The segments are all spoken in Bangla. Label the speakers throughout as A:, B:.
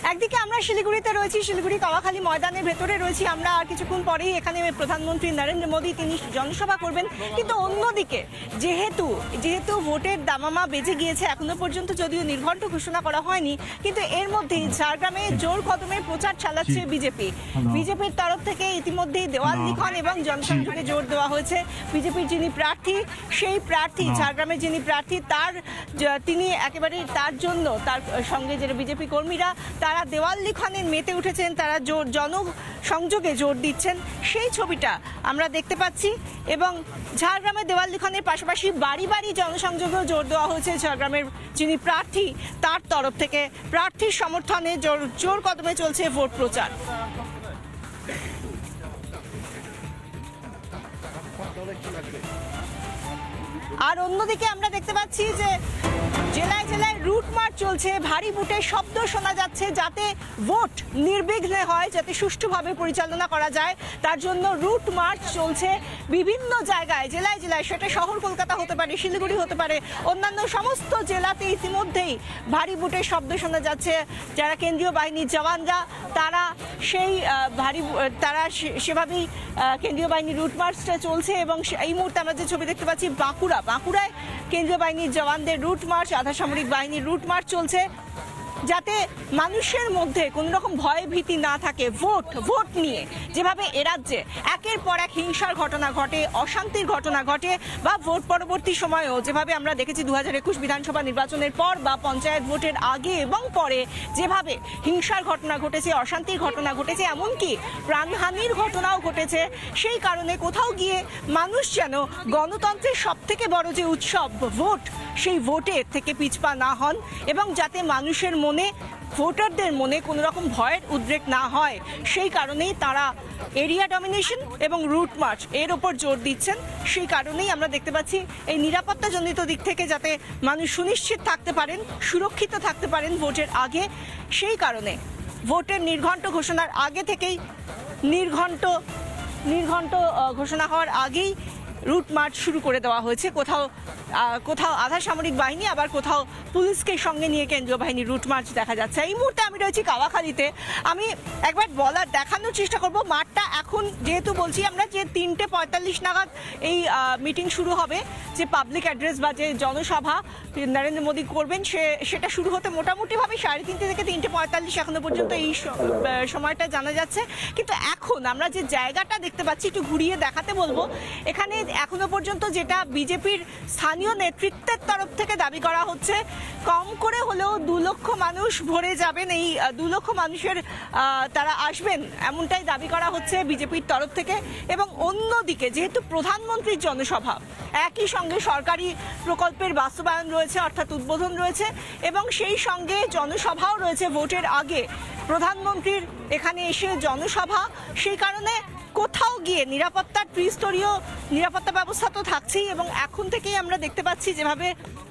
A: একদিকে আমরা শিলিগুড়িতে রয়েছি, শিলিগুড়ি কাওয়াখালী ময়দানের ভেতরে রয়েছি আমরা। আর কিছুক্ষণ পরেই এখানে প্রধানমন্ত্রী নরেন্দ্র মোদী তিনি জনসভা করবেন। কিন্তু অন্যদিকে যেহেতু ভোটের দামামা বেজে গিয়েছে, এখনো পর্যন্ত যদিও নির্ঘণ্ট ঘোষণা করা হয়নি, কিন্তু এর মধ্যেই ঝাড়গ্রামে জোর কদমে প্রচার চালাচ্ছে বিজেপির তরফ থেকে। ইতিমধ্যেই দেওয়াল লিখন এবং জনসংযোগে জোর দেওয়া হয়েছে। বিজেপির যিনি প্রার্থী, সেই প্রার্থী ঝাড়গ্রামের যিনি প্রার্থী তিনি একেবারে তার জন্য তার সঙ্গে যে বিজেপি কর্মীরা তারা দেওয়াল লিখনে মেতে উঠেছেন, তারা জনসংযোগে জোর দিচ্ছেন, সেই ছবিটা আমরা দেখতে পাচ্ছি। এবং ঝাড়গ্রামের দেওয়াল লিখনের পাশাপাশি বাড়ি বাড়ি জনসংযোগেও জোর দেওয়া হয়েছে ঝাড়গ্রামের যিনি প্রার্থী তার তরফ থেকে। প্রার্থীর সমর্থনে জোর কদমে চলছে ভোট প্রচার। আর অন্যদিকে আমরা দেখতে পাচ্ছি যে জেলায় জেলায় রুট মার্চ চলছে, ভারী বুটের শব্দ শোনা যাচ্ছে, যাতে ভোট নির্বিঘ্নে হয়, যাতে সুষ্ঠুভাবে পরিচালনা করা যায় তার জন্য রুট মার্চ চলছে বিভিন্ন জায়গায়, জেলায় জেলায়। সেটা শহর কলকাতা হতে পারে, শিলিগুড়ি হতে পারে, অন্যান্য সমস্ত জেলাতে ইতিমধ্যেই ভারী বুটের শব্দ শোনা যাচ্ছে। যারা কেন্দ্রীয় বাহিনীর জওয়ানরা তারা সেভাবেই কেন্দ্রীয় বাহিনীর রুট মার্চটা চলছে। এবং এই মুহূর্তে আমরা যে ছবি দেখতে পাচ্ছি বাঁকুড়ায় কেন্দ্রীয় বাহিনীর জওয়ানদের রুট মার্চ, আধা সামরিক বাহিনীর রুট মার্চ চলছে, যাতে মানুষের মধ্যে কোনো রকম ভয় ভীতি না থাকে। ভোট নিয়ে যেভাবে এ রাজ্যে একের পর এক হিংসার ঘটনা ঘটে, অশান্তির ঘটনা ঘটে, বা ভোট পরবর্তী সময়েও যেভাবে আমরা দেখেছি 2021 বিধানসভা নির্বাচনের পর বা পঞ্চায়েত ভোটের আগে এবং পরে যেভাবে হিংসার ঘটনা ঘটেছে, অশান্তির ঘটনা ঘটেছে, এমনকি প্রাণহানির ঘটনাও ঘটেছে। সেই কারণে কোথাও গিয়ে মানুষ যেন গণতন্ত্রের সবথেকে বড় যে উৎসব ভোট, সেই ভোটের থেকে পিছপা না হন, এবং যাতে মানুষের ভোটারদের মনে কোনো রকম ভয়ের উদ্রেক না হয়, সেই কারণেই তারা এরিয়া ডমিনেশন এবং রুট মার্চ এর ওপর জোর দিচ্ছেন। সেই কারণেই আমরা দেখতে পাচ্ছি এই নিরাপত্তাজনিত দিক থেকে যাতে মানুষ সুনিশ্চিত থাকতে পারেন, সুরক্ষিত থাকতে পারেন ভোটের আগে, সেই কারণে ভোটের নির্ঘণ্ট ঘোষণার আগে থেকেই নির্ঘণ্ট ঘোষণা হওয়ার আগেই রুট মার্চ শুরু করে দেওয়া হয়েছে। কোথাও আধা সামরিক বাহিনী, আবার কোথাও পুলিশকে সঙ্গে নিয়ে কেন্দ্রীয় বাহিনীর রুট মার্চ দেখা যাচ্ছে। এই মুহূর্তে আমি রয়েছি কাওয়াখালীতে। আমি একবার দেখানোর চেষ্টা করব মাঠটা। এখন যেহেতু বলছি আমরা যে 3:45 নাগাদ এই মিটিং শুরু হবে, যে পাবলিক অ্যাড্রেস বা যে জনসভা নরেন্দ্র মোদী করবেন, সেটা শুরু হতে মোটামুটিভাবে 3:30 থেকে 3:45 এখনো পর্যন্ত এই সময়টা জানা যাচ্ছে। কিন্তু এখন আমরা যে জায়গাটা দেখতে পাচ্ছি, একটু ঘুরিয়ে দেখাতে বলবো। এখানে এখনো পর্যন্ত যেটা বিজেপির স্থানীয় নেতৃত্বের তরফ থেকে দাবি করা হচ্ছে, কম করে হলেও 2 লক্ষ মানুষ ভরে যাবেন, এই 2 লক্ষ মানুষের তারা আসবেন, এমনটাই দাবি করা হচ্ছে বিজেপির তরফ থেকে। এবং অন্যদিকে যেহেতু প্রধানমন্ত্রীর জনসভা, একই সঙ্গে সরকারি প্রকল্পের বাস্তবায়ন রয়েছে, অর্থাৎ উদ্বোধন রয়েছে, এবং সেই সঙ্গে জনসভাও রয়েছে ভোটের আগে প্রধানমন্ত্রীর এখানে এসে জনসভা। সেই কারণে কোথাও গিয়ে নিরাপত্তার ত্রিস্তরীয় নিরাপত্তা ব্যবস্থা তো থাকছেই, এবং এখন থেকেই আমরা দেখতে পাচ্ছি যেভাবে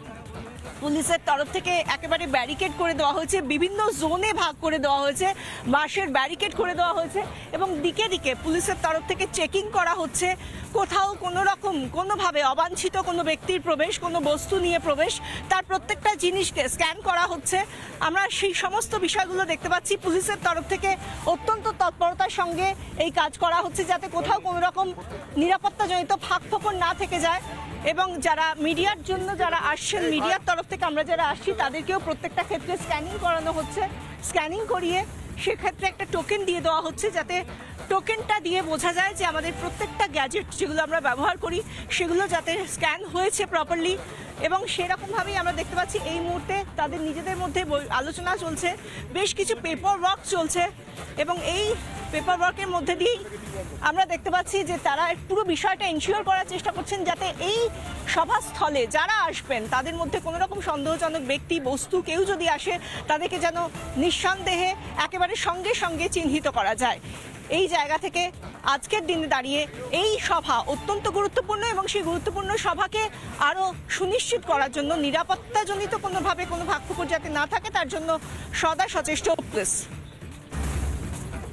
A: পুলিশের তরফ থেকে একেবারে ব্যারিকেড করে দেওয়া হয়েছে, বিভিন্ন জোনে ভাগ করে দেওয়া হয়েছে, বাঁশের ব্যারিকেড করে দেওয়া হয়েছে, এবং দিকে দিকে পুলিশের তরফ থেকে চেকিং করা হচ্ছে। কোথাও কোনোভাবে অবাঞ্ছিত কোনো ব্যক্তির প্রবেশ, কোনো বস্তু নিয়ে প্রবেশ, তার প্রত্যেকটা জিনিসকে স্ক্যান করা হচ্ছে। আমরা সেই সমস্ত বিষয়গুলো দেখতে পাচ্ছি। পুলিশের তরফ থেকে অত্যন্ত তৎপরতার সঙ্গে এই কাজ করা হচ্ছে, যাতে কোথাও কোনো রকম নিরাপত্তাজনিত ফাঁকফোকর না থেকে যায়। এবং যারা মিডিয়ার জন্য যারা আসছেন, মিডিয়ার তরফ থেকে আমরা যারা আসছি, তাদেরকেও প্রত্যেকটা ক্ষেত্রে স্ক্যানিং করানো হচ্ছে। স্ক্যানিং করিয়ে সেক্ষেত্রে একটা টোকেন দিয়ে দেওয়া হচ্ছে, যাতে টোকেনটা দিয়ে বোঝা যায় যে আমাদের প্রত্যেকটা গ্যাজেট যেগুলো আমরা ব্যবহার করি, সেগুলো যাতে স্ক্যান হয়েছে প্রপারলি। এবং সেরকমভাবেই আমরা দেখতে পাচ্ছি এই মুহূর্তে তাদের নিজেদের মধ্যে আলোচনা চলছে, বেশ কিছু পেপার ওয়ার্ক চলছে, এবং এই পেপার ওয়ার্কের মধ্যে দিয়েই আমরা দেখতে পাচ্ছি যে তারা পুরো বিষয়টা এনশিওর করার চেষ্টা করছেন, যাতে এই সভাস্থলে যারা আসবেন তাদের মধ্যে কোনো রকম সন্দেহজনক ব্যক্তি, বস্তু কেউ যদি আসে, তাদেরকে যেন নিঃসন্দেহে একেবারে সঙ্গে সঙ্গে চিহ্নিত করা যায়। এই জায়গা থেকে আজকের দিনে দাঁড়িয়ে এই সভা অত্যন্ত গুরুত্বপূর্ণ, এবং সেই গুরুত্বপূর্ণ সভাকে আরও সুনিশ্চিত করার জন্য নিরাপত্তাজনিত কোনোভাবে কোনো ফাঁকফোকর যাতে না থাকে, তার জন্য সদা সচেষ্ট পুলিশ।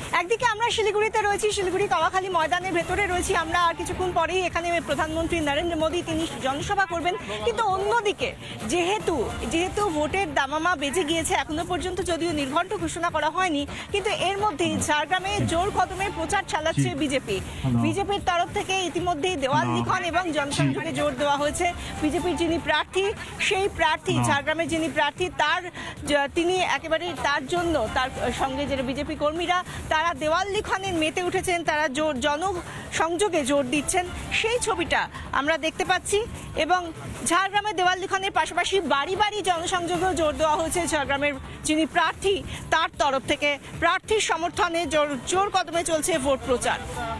A: একদিকে আমরা শিলিগুড়িতে রয়েছি, শিলিগুড়ি কাওয়াখালী ময়দানের ভেতরে রয়েছি আমরা। আর কিছুক্ষণ পরেই এখানে প্রধানমন্ত্রী নরেন্দ্র মোদী তিনি জনসভা করবেন। কিন্তু অন্যদিকে যেহেতু ভোটের দামামা বেজে গিয়েছে, এখনো পর্যন্ত যদিও নির্ঘণ্ট ঘোষণা করা হয়নি, কিন্তু এর মধ্যেই ঝাড়গ্রামে জোর কদমে প্রচার চালাচ্ছে বিজেপির তরফ থেকে। ইতিমধ্যেই দেওয়াল লিখন এবং জনসংযোগে জোর দেওয়া হয়েছে। বিজেপির যিনি প্রার্থী, সেই প্রার্থী ঝাড়গ্রামের যিনি প্রার্থী তিনি একেবারে তার জন্য তার সঙ্গে যে বিজেপি কর্মীরা তারা দেওয়াল লিখনে মেতে উঠেছেন, তারা জনসংযোগে জোর দিচ্ছেন, সেই ছবিটা আমরা দেখতে পাচ্ছি। এবং ঝাড়গ্রামে দেওয়াল লিখনের পাশাপাশি বাড়ি বাড়ি জনসংযোগেও জোর দেওয়া হয়েছে ঝাড়গ্রামের যিনি প্রার্থী তার তরফ থেকে। প্রার্থীর সমর্থনে জোর কদমে চলছে ভোট প্রচার।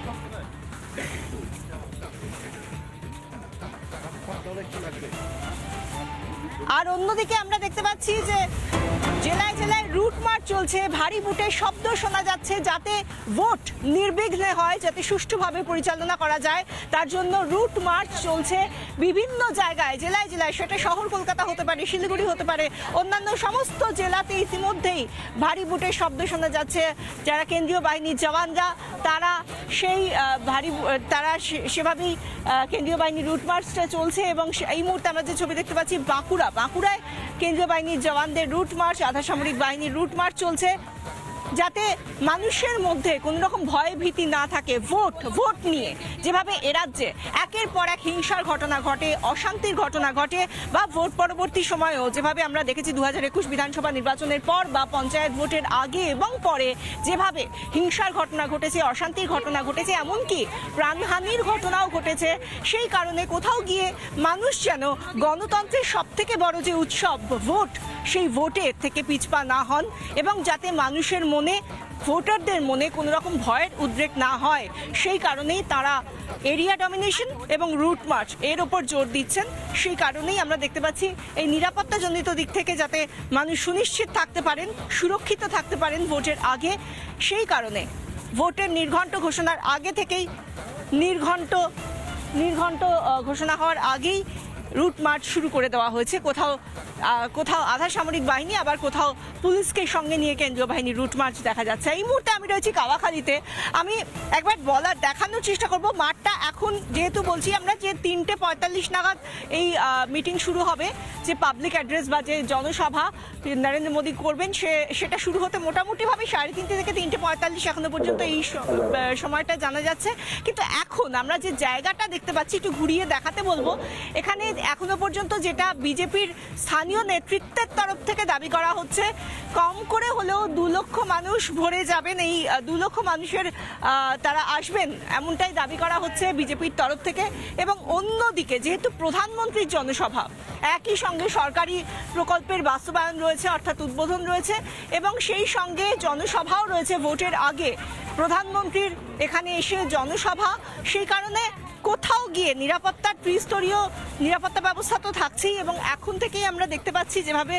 A: আর অন্যদিকে আমরা দেখতে পাচ্ছি যে জেলায় জেলায় রুট মার্চ চলছে, ভারী বুটের শব্দ শোনা যাচ্ছে, যাতে ভোট নির্বিঘ্নে হয়, যাতে সুষ্ঠুভাবে পরিচালনা করা যায়, তার জন্য রুট মার্চ চলছে বিভিন্ন জায়গায়, জেলায় জেলায়। সেটা শহর কলকাতা হতে পারে, শিলিগুড়ি হতে পারে, অন্যান্য সমস্ত জেলাতে ইতিমধ্যেই ভারী বুটের শব্দ শোনা যাচ্ছে। যারা কেন্দ্রীয় বাহিনীর জওয়ানরা তারা সেভাবেই কেন্দ্রীয় বাহিনীর রুট মার্চটা চলছে। এবং এই মুহূর্তে আমরা যে ছবি দেখতে পাচ্ছি বাঁকুড়ায় কেন্দ্রীয় বাহিনীর জওয়ানদের রুট মার্চ, আধা সামরিক বাহিনীর রুট মার্চ চলছে, যাতে মানুষের মধ্যে কোনো রকম ভয় ভীতি না থাকে। ভোট নিয়ে যেভাবে এ রাজ্যে একের পর এক হিংসার ঘটনা ঘটে, অশান্তির ঘটনা ঘটে, বা ভোট পরবর্তী সময়েও যেভাবে আমরা দেখেছি 2021 বিধানসভা নির্বাচনের পর বা পঞ্চায়েত ভোটের আগে এবং পরে যেভাবে হিংসার ঘটনা ঘটেছে, অশান্তির ঘটনা ঘটেছে, এমনকি প্রাণহানির ঘটনাও ঘটেছে। সেই কারণে কোথাও গিয়ে মানুষ যেন গণতন্ত্রের সবথেকে বড় যে উৎসব ভোট, সেই ভোটের থেকে পিছপা না হন, এবং যাতে মানুষের ভোটারদের মনে কোনো রকম ভয়ের উদ্রেক না হয়, সেই কারণেই তারা এরিয়া ডমিনেশন এবং রুট মার্চ এর ওপর জোর দিচ্ছেন। সেই কারণেই আমরা দেখতে পাচ্ছি এই নিরাপত্তাজনিত দিক থেকে যাতে মানুষ সুনিশ্চিত থাকতে পারেন, সুরক্ষিত থাকতে পারেন ভোটের আগে, সেই কারণে ভোটের নির্ঘণ্ট ঘোষণার আগে থেকেই নির্ঘণ্ট ঘোষণা হওয়ার আগেই রুট মার্চ শুরু করে দেওয়া হয়েছে। কোথাও আধা সামরিক বাহিনী, আবার কোথাও পুলিশকে সঙ্গে নিয়ে কেন্দ্রীয় বাহিনীর রুট মার্চ দেখা যাচ্ছে। এই মুহূর্তে আমি রয়েছি কাওয়াখালীতে। আমি একবার দেখানোর চেষ্টা করব মাঠটা। এখন যেহেতু বলছি আমরা যে 3:45 নাগাদ এই মিটিং শুরু হবে, যে পাবলিক অ্যাড্রেস বা যে জনসভা নরেন্দ্র মোদী করবেন, সেটা শুরু হতে মোটামুটিভাবে 3:30 থেকে 3:45 এখনো পর্যন্ত এই সময়টা জানা যাচ্ছে। কিন্তু এখন আমরা যে জায়গাটা দেখতে পাচ্ছি, একটু ঘুরিয়ে দেখাতে বলবো। এখানে এখনো পর্যন্ত যেটা বিজেপির স্থানীয় নেতৃত্বের তরফ থেকে দাবি করা হচ্ছে, কম করে হলেও 2 লক্ষ মানুষ ভরে যাবেন, এই 2 লক্ষ মানুষের তারা আসবেন, এমনটাই দাবি করা হচ্ছে বিজেপির তরফ থেকে। এবং অন্যদিকে যেহেতু প্রধানমন্ত্রীর জনসভা, একই সঙ্গে সরকারি প্রকল্পের বাস্তবায়ন রয়েছে, অর্থাৎ উদ্বোধন রয়েছে, এবং সেই সঙ্গে জনসভাও রয়েছে ভোটের আগে প্রধানমন্ত্রীর এখানে এসে জনসভা। সেই কারণে কোথাও গিয়ে নিরাপত্তার ত্রিস্তরীয় নিরাপত্তা ব্যবস্থা তো থাকছেই, এবং এখন থেকেই আমরা দেখতে পাচ্ছি যেভাবে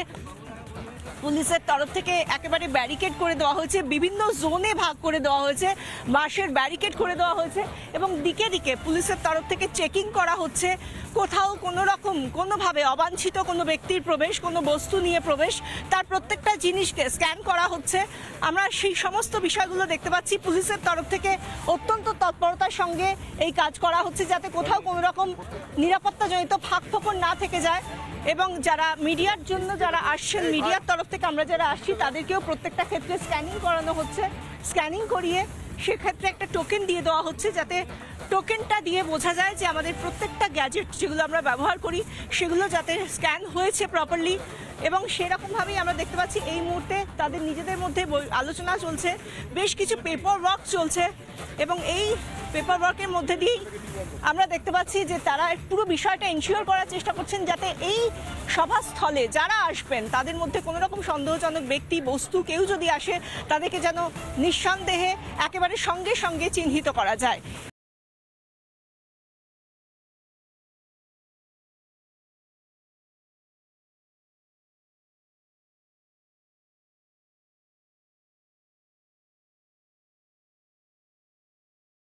A: পুলিশের তরফ থেকে একেবারে ব্যারিকেড করে দেওয়া হয়েছে, বিভিন্ন জোনে ভাগ করে দেওয়া হয়েছে, বাঁশের ব্যারিকেড করে দেওয়া হয়েছে, এবং দিকে দিকে পুলিশের তরফ থেকে চেকিং করা হচ্ছে। কোথাও কোনোভাবে অবাঞ্ছিত কোনো ব্যক্তির প্রবেশ, কোনো বস্তু নিয়ে প্রবেশ, তার প্রত্যেকটা জিনিসকে স্ক্যান করা হচ্ছে। আমরা সেই সমস্ত বিষয়গুলো দেখতে পাচ্ছি। পুলিশের তরফ থেকে অত্যন্ত তৎপরতার সঙ্গে এই কাজ করা হচ্ছে, যাতে কোথাও কোনো রকম নিরাপত্তাজনিত ফাঁকফোকর না থেকে যায়। এবং যারা মিডিয়ার জন্য যারা আসছেন, মিডিয়ার তরফ থেকে আমরা যারা আসছি, তাদেরকেও প্রত্যেকটা ক্ষেত্রে স্ক্যানিং করানো হচ্ছে। স্ক্যানিং করিয়ে সেক্ষেত্রে একটা টোকেন দিয়ে দেওয়া হচ্ছে, যাতে টোকেনটা দিয়ে বোঝা যায় যে আমাদের প্রত্যেকটা গ্যাজেট যেগুলো আমরা ব্যবহার করি, সেগুলো যাতে স্ক্যান হয়েছে প্রপারলি। এবং সেরকমভাবেই আমরা দেখতে পাচ্ছি এই মুহূর্তে তাদের নিজেদের মধ্যে আলোচনা চলছে, বেশ কিছু পেপার ওয়ার্ক চলছে, এবং এই পেপার ওয়ার্কের মধ্যে দিয়েই আমরা দেখতে পাচ্ছি যে তারা পুরো বিষয়টা এনশিওর করার চেষ্টা করছেন, যাতে এই সভাস্থলে যারা আসবেন তাদের মধ্যে কোনো রকম সন্দেহজনক ব্যক্তি, বস্তু কেউ যদি আসে, তাদেরকে যেন নিঃসন্দেহে একেবারে সঙ্গে সঙ্গে চিহ্নিত করা যায়।